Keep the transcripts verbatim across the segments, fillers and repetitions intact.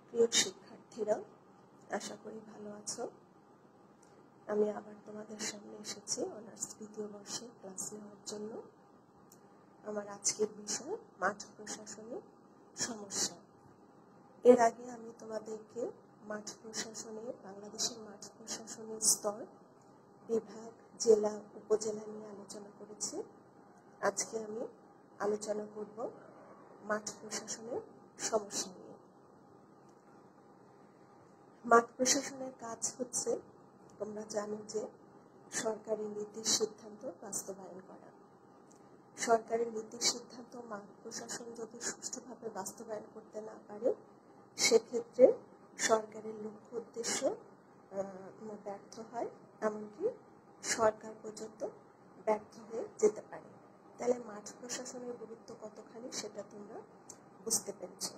প্রিয় শিক্ষার্থীরা, আশা করি ভালো আছো। আমি আবার তোমাদের সামনে এসেছি অনার্স দ্বিতীয় বর্ষের ক্লাস নেওয়ার জন্য। আমার আজকের বিষয় মাঠ প্রশাসনের সমস্যা। এর আগে আমি তোমাদেরকে মাঠ প্রশাসনের বাংলাদেশের মাঠ প্রশাসনের স্তর, বিভাগ, জেলা, উপজেলা নিয়ে আলোচনা করেছি। আজকে আমি আলোচনা করব মাঠ প্রশাসনের সমস্যা নিয়ে। মাঠ প্রশাসনের কাজ হচ্ছে, তোমরা জানো যে সরকারি নীতির সিদ্ধান্ত বাস্তবায়ন করা। সরকারি নীতির সিদ্ধান্ত মাঠ প্রশাসন যদি সুষ্ঠুভাবে বাস্তবায়ন করতে না পারে, সেক্ষেত্রে সরকারের লক্ষ্য উদ্দেশ্য ব্যর্থ হয়, এমনকি সরকার পর্যন্ত ব্যর্থ হয়ে যেতে পারে। তাহলে মাঠ প্রশাসনের গুরুত্ব কতখানি সেটা তোমরা বুঝতে পেরেছ।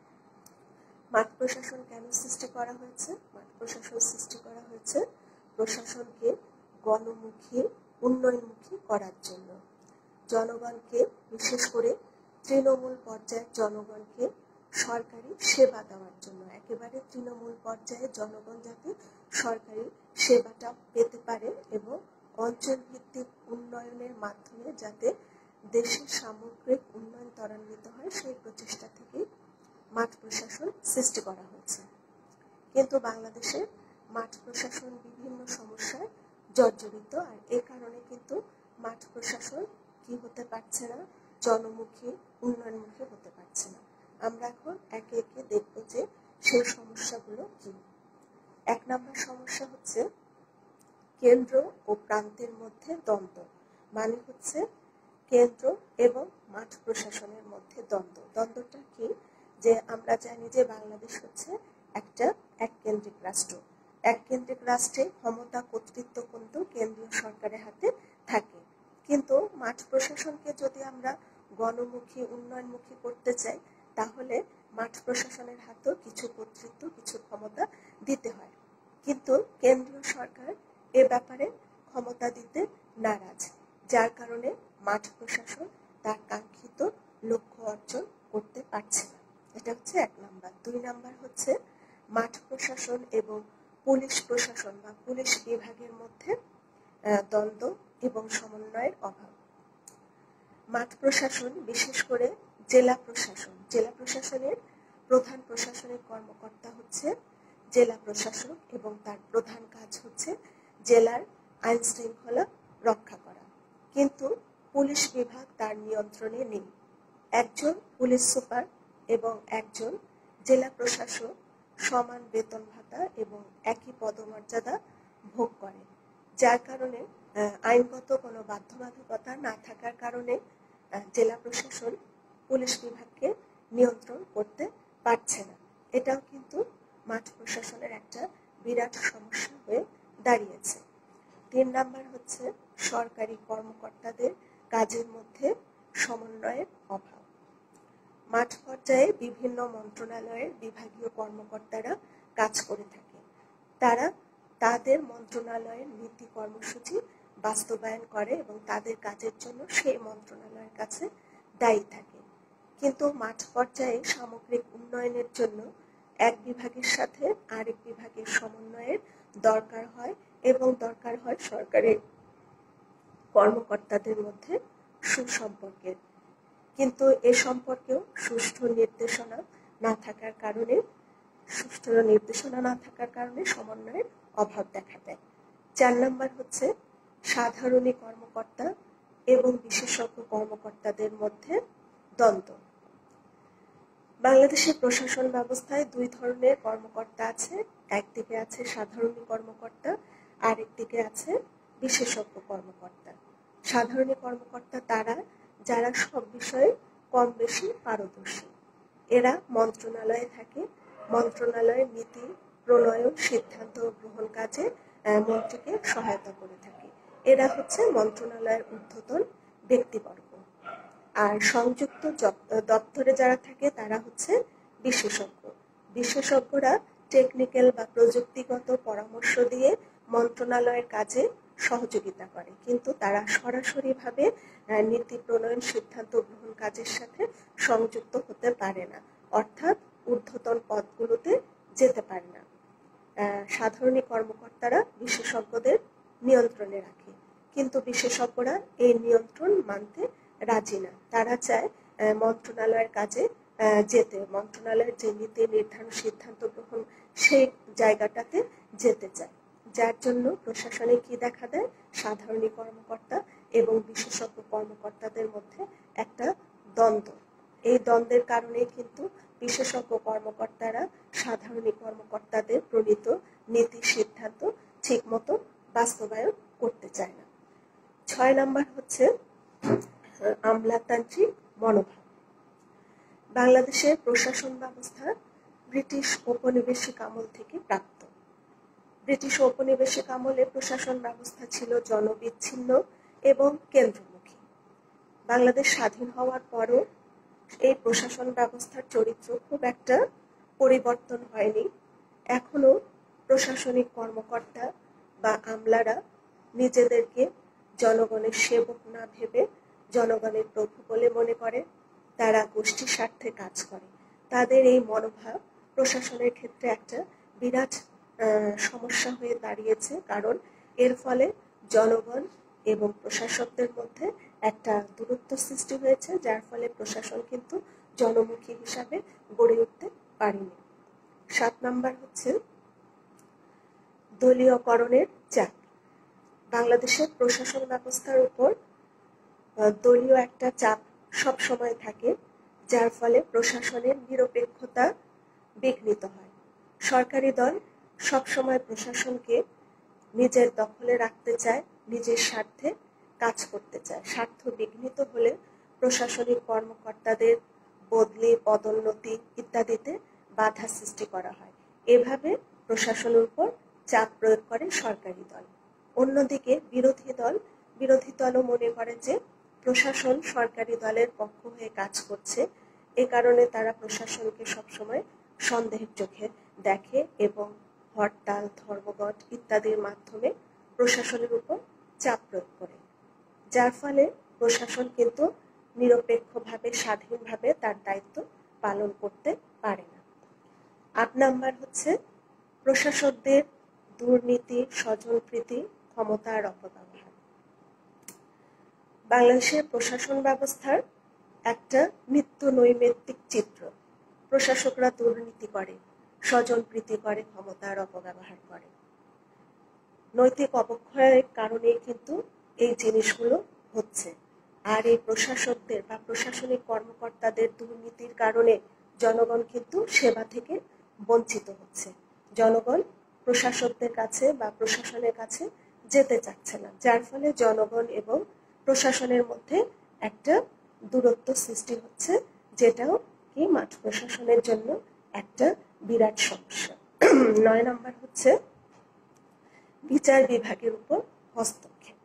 মাঠ প্রশাসন কেন সৃষ্টি করা হয়েছে? মাঠ প্রশাসন সৃষ্টি করা হয়েছে প্রশাসনকে গণমুখী, উন্নয়নমুখী করার জন্য। জনগণকে, বিশেষ করে তৃণমূল পর্যায়ের জনগণকে সরকারি সেবা দেওয়ার জন্য। একেবারে তৃণমূল পর্যায়ে জনগণ যাতে সরকারি সেবাটা পেতে পারে এবং অঞ্চল ভিত্তিক উন্নয়নের মাধ্যমে যাতে দেশের সামগ্রিক উন্নয়ন ত্বরান্বিত হয়, সেই প্রচেষ্টা থেকে মাঠ প্রশাসন সৃষ্টি করা হয়েছে। কিন্তু বাংলাদেশে মাঠ প্রশাসন বিভিন্ন সমস্যায় জর্জরিত, আর এ কারণে কিন্তু মাঠ প্রশাসন কি হতে পারছে না, জনমুখী, উন্নয়নমুখী হতে পারছে না। আমরা এখন একে একে দেখব যে সেই সমস্যাগুলো কি। এক নম্বর সমস্যা হচ্ছে কেন্দ্র ও প্রান্তের মধ্যে দ্বন্দ্ব। মানে হচ্ছে কেন্দ্র এবং মাঠ প্রশাসনের মধ্যে দ্বন্দ্ব। দ্বন্দ্বটা কি? যে আমরা জানি যে বাংলাদেশ হচ্ছে একটা এককেন্দ্রিক রাষ্ট্র। এককেন্দ্রিক রাষ্ট্রে ক্ষমতা, কর্তৃত্ব কিন্তু কেন্দ্রীয় সরকারের হাতে থাকে। কিন্তু মাঠ প্রশাসনকে যদি আমরা গণমুখী, উন্নয়নমুখী করতে চাই, তাহলে মাঠ প্রশাসনের হাতেও কিছু কর্তৃত্ব, কিছু ক্ষমতা দিতে হয়। কিন্তু কেন্দ্রীয় সরকার এ ব্যাপারে ক্ষমতা দিতে নারাজ, যার কারণে মাঠ প্রশাসন তার কাঙ্ক্ষিত লক্ষ্য অর্জন করতে পারছে না। এটা হচ্ছে এক নাম্বার। দুই নাম্বার হচ্ছে মাঠ প্রশাসন এবং পুলিশ প্রশাসন বা পুলিশ বিভাগের মধ্যে দ্বন্দ্ব এবং সমন্বয়ের অভাব। মাঠ প্রশাসন, বিশেষ করে জেলা প্রশাসন, জেলা প্রশাসনের প্রধান প্রশাসনিক কর্মকর্তা হচ্ছে জেলা প্রশাসক এবং তার প্রধান কাজ হচ্ছে জেলার আইন শৃঙ্খলা রক্ষা করা। কিন্তু পুলিশ বিভাগ তার নিয়ন্ত্রণে নেই। একজন পুলিশ সুপার এবং একজন জেলা প্রশাসক সমান বেতন ভাতা এবং একই পদমর্যাদা ভোগ করে, যার কারণে আইনগত কোনো বাধ্যবাধকতা না থাকার কারণে জেলা প্রশাসন পুলিশ বিভাগকে নিয়ন্ত্রণ করতে পারছে না। এটাও কিন্তু মাঠ প্রশাসনের একটা বিরাট সমস্যা হয়ে দাঁড়িয়েছে। তিন নাম্বার হচ্ছে সরকারি কর্মকর্তাদের কাজের মধ্যে সমন্বয়ের অভাব। মাঠ পর্যায়ে বিভিন্ন মন্ত্রণালয়ের বিভাগীয় কর্মকর্তারা কাজ করে থাকে। তারা তাদের মন্ত্রণালয়ের নীতি কর্মসূচি বাস্তবায়ন করে এবং তাদের কাজের জন্য সেই মন্ত্রণালয়ের কাছে দায়ী থাকে। কিন্তু মাঠ পর্যায়ে সামগ্রিক উন্নয়নের জন্য এক বিভাগের সাথে আরেক বিভাগের সমন্বয়ের দরকার হয় এবং দরকার হয় সরকারের কর্মকর্তাদের মধ্যে সুসম্পর্কের। কিন্তু এ সম্পর্কেও সুষ্ঠু নির্দেশনা না থাকার কারণে সুষ্ঠু নির্দেশনা না থাকার কারণে সমন্বয়ের অভাব দেখা দেয়। চার নম্বর হচ্ছে সাধারণী কর্মকর্তা এবং বিশেষজ্ঞ কর্মকর্তাদের মধ্যে দ্বন্দ্ব। বাংলাদেশের প্রশাসন ব্যবস্থায় দুই ধরনের কর্মকর্তা আছে। একদিকে আছে সাধারণী কর্মকর্তা, আরেকদিকে আছে বিশেষজ্ঞ কর্মকর্তা। সাধারণী কর্মকর্তা তারা যারা সব বিষয়ে কম বেশি পারদর্শী। এরা মন্ত্রণালয়ে থাকে, মন্ত্রণালয়ের নীতি প্রণয়ন, সিদ্ধান্ত গ্রহণ কাজে মন্ত্রীকে সহায়তা করে থাকে। এরা হচ্ছে মন্ত্রণালয়ের ঊর্ধ্বতন ব্যক্তিবর্গ। আর সংযুক্ত দপ্তরে যারা থাকে তারা হচ্ছে বিশেষজ্ঞ। বিশেষজ্ঞরা টেকনিক্যাল বা প্রযুক্তিগত পরামর্শ দিয়ে মন্ত্রণালয়ের কাজে সহযোগিতা করে, কিন্তু তারা সরাসরিভাবে নীতি প্রণয়ন, সিদ্ধান্ত গ্রহণ কাজের সাথে সংযুক্ত হতে পারে না। অর্থাৎ ঊর্ধ্বতন পদগুলোতে যেতে পারে না। সাধারণ কর্মকর্তারা বিশেষজ্ঞদের নিয়ন্ত্রণে রাখে, কিন্তু বিশেষজ্ঞরা এই নিয়ন্ত্রণ মানতে রাজি না। তারা চায় মন্ত্রণালয়ের কাজে যেতে, মন্ত্রণালয়ের যে নীতি নির্ধারণ সিদ্ধান্ত গ্রহণ সেই জায়গাটাতে যেতে চায়। যার জন্য প্রশাসনে কি দেখা দেয়, সাধারণ কর্মকর্তা এবং বিশেষজ্ঞ কর্মকর্তাদের মধ্যে একটা দ্বন্দ্ব। এই দ্বন্দ্বের কারণে কিন্তু বিশেষজ্ঞ কর্মকর্তারা সাধারণ কর্মকর্তাদের প্রণীত নীতি সিদ্ধান্ত ঠিক মতো বাস্তবায়ন করতে চায় না। ছয় নাম্বার হচ্ছে আমলাতান্ত্রিক মনোভাব। বাংলাদেশের প্রশাসন ব্যবস্থা ব্রিটিশ ঔপনিবেশিক আমল থেকে প্রাপ্ত। ব্রিটিশ ঔপনিবেশিক আমলে প্রশাসন ব্যবস্থা ছিল জনবিচ্ছিন্ন এবং কেন্দ্রমুখী। বাংলাদেশ স্বাধীন হওয়ার পরও এই প্রশাসন ব্যবস্থার চরিত্র খুব একটা পরিবর্তন হয়নি। এখনো প্রশাসনিক কর্মকর্তা বা আমলারা নিজেদেরকে জনগণের সেবক না ভেবে জনগণের প্রভু বলে মনে করে, তারা গোষ্ঠী স্বার্থে কাজ করে। তাদের এই মনোভাব প্রশাসনের ক্ষেত্রে একটা বিরাট সমস্যা হয়ে দাঁড়িয়েছে, কারণ এর ফলে জনগণ এবং প্রশাসকদের মধ্যে একটা দূরত্ব সৃষ্টি হয়েছে, যার ফলে প্রশাসন কিন্তু জনমুখী হিসাবে গড়ে উঠতে পারেনি। সাত নাম্বার হচ্ছে দলীয়করণের চাপ। বাংলাদেশের প্রশাসন ব্যবস্থার উপর দলীয় একটা চাপ সব সময় থাকে, যার ফলে প্রশাসনের নিরপেক্ষতা বিঘ্নিত হয়। সরকারি দল সবসময় প্রশাসনকে নিজের দখলে রাখতে চায়, নিজের স্বার্থে কাজ করতে চায়। স্বার্থ বিঘ্নিত হলে প্রশাসনিক কর্মকর্তাদের বদলি, পদোন্নতি ইত্যাদিতে বাধা সৃষ্টি করা হয়। এভাবে প্রশাসনের উপর চাপ প্রয়োগ করে সরকারি দল। অন্যদিকে বিরোধী দল বিরোধী দলও মনে করে যে প্রশাসন সরকারি দলের পক্ষ হয়ে কাজ করছে, এ কারণে তারা প্রশাসনকে সবসময় সন্দেহের চোখে দেখে এবং হরতাল, ধর্মঘট ইত্যাদির মাধ্যমে প্রশাসনের উপর চাপ প্রয়োগ করে, যার ফলে প্রশাসন কিন্তু নিরপেক্ষভাবে স্বাধীনভাবে তার দায়িত্ব পালন করতে পারে না। আট নাম্বার হচ্ছে প্রশাসকদের দুর্নীতি, স্বজনপ্রীতি, ক্ষমতার অপব্যবহার। বাংলাদেশের প্রশাসন ব্যবস্থার একটা নিত্য নৈমিত্তিক চিত্র। প্রশাসকরা দুর্নীতি করে, স্বজনপ্রীতি করে, ক্ষমতার অপব্যবহার করে। নৈতিক অবক্ষয়ের কারণে কিন্তু এই জিনিসগুলো হচ্ছে। আর এই প্রশাসকদের বা প্রশাসনিক কর্মকর্তাদের দুর্নীতির কারণে জনগণ কিন্তু সেবা থেকে বঞ্চিত হচ্ছে। জনগণ প্রশাসকদের কাছে বা প্রশাসনের কাছে যেতে চাচ্ছে না, যার ফলে জনগণ এবং প্রশাসনের মধ্যে একটা দূরত্ব সৃষ্টি হচ্ছে, যেটাও কি মাঠ প্রশাসনের জন্য একটা বিরাট সমস্যা। নয় নাম্বার হচ্ছে বিচার বিভাগের উপর হস্তক্ষেপ।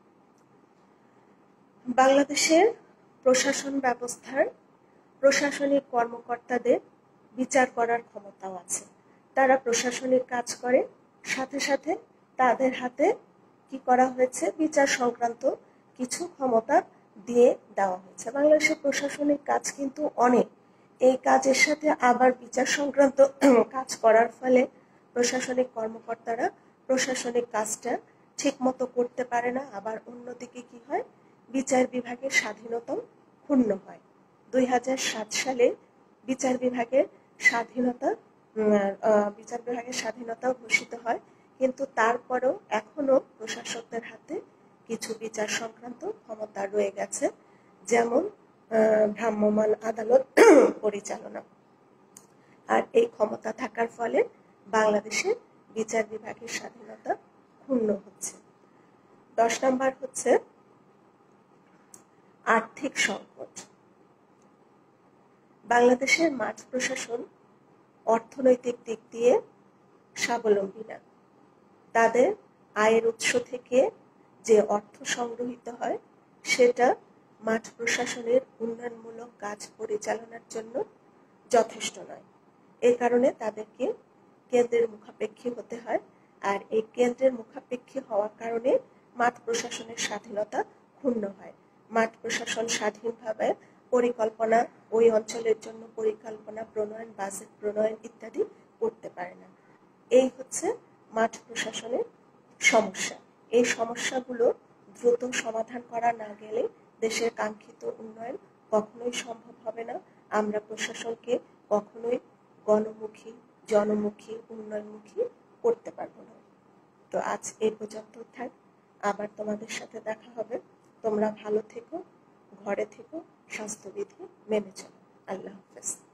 বাংলাদেশের প্রশাসন ব্যবস্থার প্রশাসনিক কর্মকর্তাদের বিচার করার ক্ষমতাও আছে। তারা প্রশাসনিক কাজ করে, সাথে সাথে তাদের হাতে কি করা হয়েছে, বিচার সংক্রান্ত কিছু ক্ষমতা দিয়ে দেওয়া হয়েছে। বাংলাদেশের প্রশাসনিক কাজ কিন্তু অনেক। এই কাজের সাথে আবার বিচার সংক্রান্ত কাজ করার ফলে প্রশাসনিক কর্মকর্তারা প্রশাসনিক কাজটা ঠিক মতো করতে পারে না। আবার অন্যদিকে কি হয়, বিচার বিভাগের স্বাধীনতাও ক্ষুণ্ণ হয়। দুই হাজার সাত সালে বিচার বিভাগের স্বাধীনতা বিচার বিভাগের স্বাধীনতাও ঘোষিত হয়, কিন্তু তারপরেও এখনো প্রশাসকদের হাতে কিছু বিচার সংক্রান্ত ক্ষমতা রয়ে গেছে, যেমন ভ্রাম্যমাণ আদালত পরিচালনা। আর এই ক্ষমতা থাকার ফলে বাংলাদেশের বিচার বিভাগের স্বাধীনতা ক্ষুণ্ণ হচ্ছে। দশ নাম্বার হচ্ছে আর্থিক সংকট। বাংলাদেশের মাঠ প্রশাসন অর্থনৈতিক দিক দিয়ে স্বাবলম্বী না। তাদের আয়ের উৎস থেকে যে অর্থ সংগ্রহিত হয় সেটা মাঠ প্রশাসনের উন্নয়নমূলক কাজ পরিচালনার জন্য যথেষ্ট নয়। এই কারণে তাদেরকে কেন্দ্রের মুখাপেক্ষী হতে হয়, আর এই কেন্দ্রের মুখাপেক্ষী হওয়ার কারণে মাঠ প্রশাসনের স্বাধীনতা ক্ষুণ্ণ হয়। মাঠ প্রশাসন স্বাধীনভাবে পরিকল্পনা, ওই অঞ্চলের জন্য পরিকল্পনা প্রণয়ন, বাজেট প্রণয়ন ইত্যাদি করতে পারে না। এই হচ্ছে মাঠ প্রশাসনের সমস্যা। এই সমস্যাগুলো দ্রুত সমাধান করা না গেলে দেশের কাঙ্ক্ষিত উন্নয়ন কখনোই সম্ভব হবে না। আমরা প্রশাসনকে কখনোই গণমুখী, জনমুখী, উন্নয়নমুখী করতে পারবো না। তো আজ এই পর্যন্ত থাক, আবার তোমাদের সাথে দেখা হবে। তোমরা ভালো থেকো, ঘরে থেকো, স্বাস্থ্যবিধি মেনে চলো। আল্লাহ হাফেজ।